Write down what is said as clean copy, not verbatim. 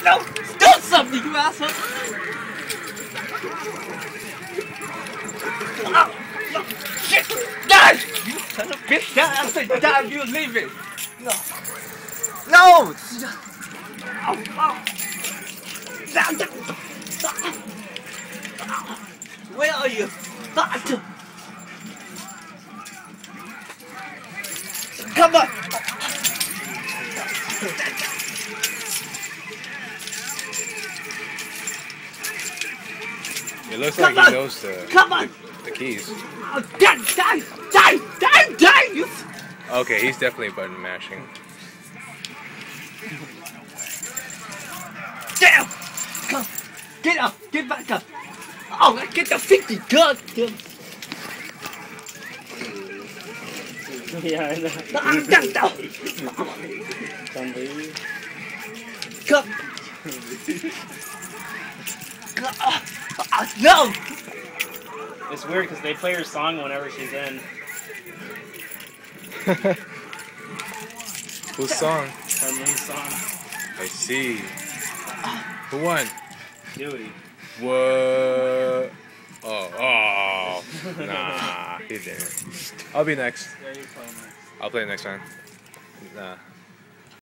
no! Do something, you asshole! Oh, no, shit! Die! You son of a bitch! Die! I said die, you leave it! No! No! Oh, oh. Where are you? Come on! It looks like he knows the keys. Oh, die! You... Okay, he's definitely button mashing. Damn! Come! Get up! Get back up! Oh, I get the 50 gun! Yeah, I know. Come! No! It's weird because they play her song whenever she's in. Whose song? Her main song. I see. Who won? Dewey. What? Oh. Nah, he didn't. I'll be next. Yeah, you play next. I'll play next time. Nah.